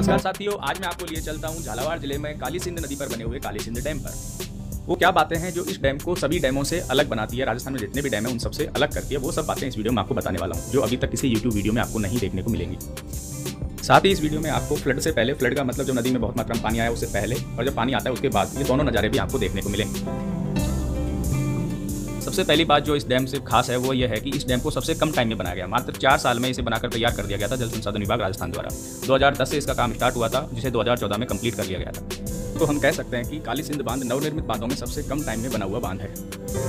नमस्कार साथियों, आज मैं आपको लिए चलता हूं झालावाड़ जिले में काली सिंध नदी पर बने हुए काली सिंध डैम पर। वो क्या बातें हैं जो इस डैम को सभी डैमों से अलग बनाती है, राजस्थान में जितने भी डैम हैं उन सबसे अलग करती है, वो सब बातें इस वीडियो में आपको बताने वाला हूं, जो अभी तक किसी यूट्यूब वीडियो में आपको नहीं देखने को मिलेंगी। साथ ही इस वीडियो में आपको फ्लड से पहले, फ्लड का मतलब जब नदी में बहुत मात्रा में पानी आया उससे पहले, और जब पानी आता है उसके बाद, ये दोनों नज़ारे भी आपको देखने को मिलेंगे। सबसे पहली बात जो इस डैम से खास है वो ये है कि इस डैम को सबसे कम टाइम में बनाया गया, मात्र 4 साल में इसे बनाकर तैयार कर दिया गया था जल संसाधन विभाग राजस्थान द्वारा। 2010 से इसका काम स्टार्ट हुआ था, जिसे 2014 में कंप्लीट कर लिया गया था। तो हम कह सकते हैं कि काली सिंध बांध नवनिर्मित बांधों में सबसे कम टाइम में बना हुआ बांध है।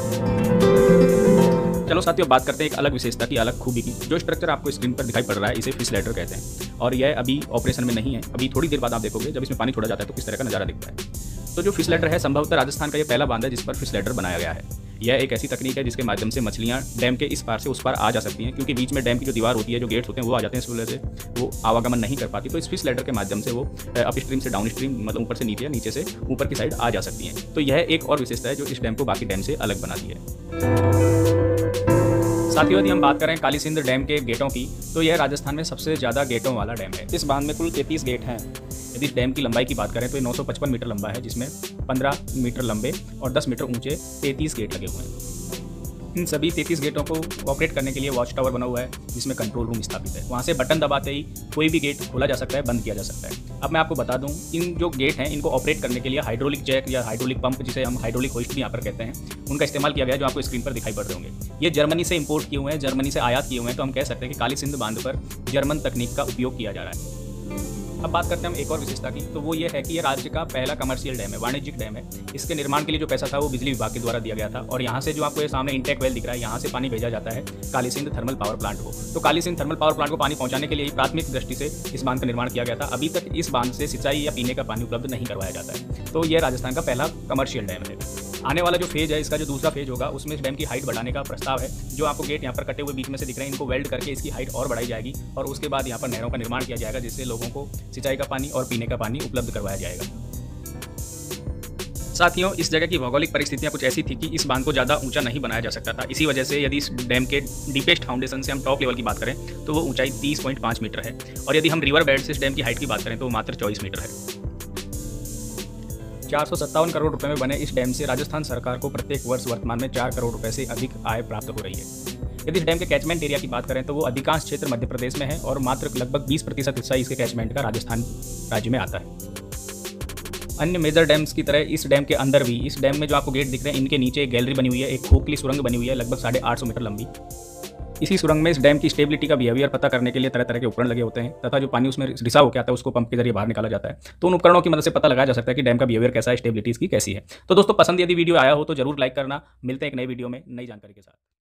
चलो साथियों, बात करते हैं एक अलग विशेषता की, अलग खूबी की। जो स्ट्रक्चर आपको स्क्रीन पर दिखाई पड़ रहा है इसे फिश लैडर कहते हैं, और यह अभी ऑपरेशन में नहीं है। अभी थोड़ी देर बाद आप देखोगे जब इसमें पानी छोड़ा जाता है तो किस तरह का नजारा दिखता है। तो जो फिश लैडर है, संभवतः राजस्थान का यह पहला बांध है जिस पर फिश लैडर बनाया गया है। यह एक ऐसी तकनीक है जिसके माध्यम से मछलियां डैम के इस पार से उस पार आ जा सकती हैं, क्योंकि बीच में डैम की जो दीवार होती है, जो गेट्स होते हैं वो आ जाते हैं, इस वजह से वो आवागमन नहीं कर पाती। तो इस फिश लैडर के माध्यम से वो अप स्ट्रीम से डाउन स्ट्रीम, मतलब ऊपर से नीचे, नीचे से ऊपर की साइड आ जा सकती हैं। तो यह एक और विशेषता है जो इस डैम को बाकी डैम से अलग बनाती है। साथियों, यदि हम बात करें काली सिंध डैम के गेटों की, तो यह राजस्थान में सबसे ज़्यादा गेटों वाला डैम है। इस बांध में कुल 33 गेट हैं। यदि इस डैम की लंबाई की बात करें तो ये 955 मीटर लंबा है, जिसमें 15 मीटर लंबे और 10 मीटर ऊंचे 33 गेट लगे हुए हैं। इन सभी 33 गेटों को ऑपरेट करने के लिए वॉच टावर बना हुआ है, जिसमें कंट्रोल रूम स्थापित है। वहाँ से बटन दबाते ही कोई भी गेट खोला जा सकता है, बंद किया जा सकता है। अब मैं आपको बता दूं, इन जो गेट हैं इनको ऑपरेट करने के लिए हाइड्रोलिक जैक या हाइड्रोलिक पंप, जिसे हम हाइड्रोलिक होइस्ट भी यहाँ पर कहते हैं, उनका इस्तेमाल किया गया है, जो आपको स्क्रीन पर दिखाई पड़ रहे होंगे। ये जर्मनी से इंपोर्ट किए हुए हैं, जर्मनी से आयात किए हुए हैं। तो हम कह सकते हैं कि काली सिंध बांध पर जर्मन तकनीक का उपयोग किया जा रहा है। अब बात करते हैं हम एक और विशेषता की, तो वो ये है कि ये राज्य का पहला कमर्शियल डैम है, वाणिज्यिक डैम है। इसके निर्माण के लिए जो पैसा था वो बिजली विभाग के द्वारा दिया गया था, और यहाँ से जो आपको ये सामने इंटेक वेल दिख रहा है, यहाँ से पानी भेजा जाता है Kali Sindh thermal power plant को। तो Kali Sindh thermal power plant को पानी पहुंचाने के लिए प्राथमिक दृष्टि से इस बांध का निर्माण किया गया था। अभी तक इस बांध से सिंचाई या पीने का पानी उपलब्ध नहीं करवाया जाता है। तो यह राजस्थान का पहला कमर्शियल डैम है। आने वाला जो फेज है, इसका जो दूसरा फेज होगा, उसमें इस डैम की हाइट बढ़ाने का प्रस्ताव है। जो आपको गेट यहाँ पर कटे हुए बीच में से दिख रहे हैं, इनको वेल्ड करके इसकी हाइट और बढ़ाई जाएगी, और उसके बाद यहाँ पर नहरों का निर्माण किया जाएगा, जिससे लोगों को सिंचाई का पानी और पीने का पानी उपलब्ध करवाया जाएगा। साथियों, इस जगह की भौगोलिक परिस्थितियां कुछ ऐसी थी कि इस बांध को ज़्यादा ऊंचा नहीं बनाया जा सकता था। इसी वजह से यदि इस डैम के डीपेस्ट फाउंडेशन से हम टॉप लेवल की बात करें तो वो ऊंचाई 30.5 मीटर है, और यदि हम रिवर बेड से इस डैम की हाइट की बात करें तो वो मात्र 24 मीटर है। 457 करोड़ रुपए में बने इस डैम से राजस्थान सरकार को प्रत्येक वर्ष वर्तमान में 4 करोड़ रुपए से अधिक आय प्राप्त हो रही है। यदि इस डैम के कैचमेंट एरिया की बात करें तो वो अधिकांश क्षेत्र मध्य प्रदेश में है, और मात्र लगभग 20% हिस्सा इसके कैचमेंट का राजस्थान राज्य में आता है। अन्य मेजर डैम्स की तरह इस डैम के अंदर भी, इस डैम में जो आपको गेट दिख रहे हैं, इनके नीचे एक गैलरी बनी हुई है, एक खोखली सुरंग बनी हुई है, लगभग 850 मीटर लंबी। इसी सुरंग में इस डैम की स्टेबिलिटी का बिहेवियर पता करने के लिए तरह तरह के उपकरण लगे होते हैं, तथा जो पानी उसमें रिसा होकर आता है उसको पंप के जरिए बाहर निकाला जाता है। तो उन उपकरणों की मदद से पता लगाया जा सकता है कि डैम का बिहेवियर कैसा है, स्टेबिलिटी इसकी कैसी है। तो दोस्तों, पसंद यदि वीडियो आया हो तो जरूर लाइक करना। मिलते हैं एक नई वीडियो में नई जानकारी के साथ।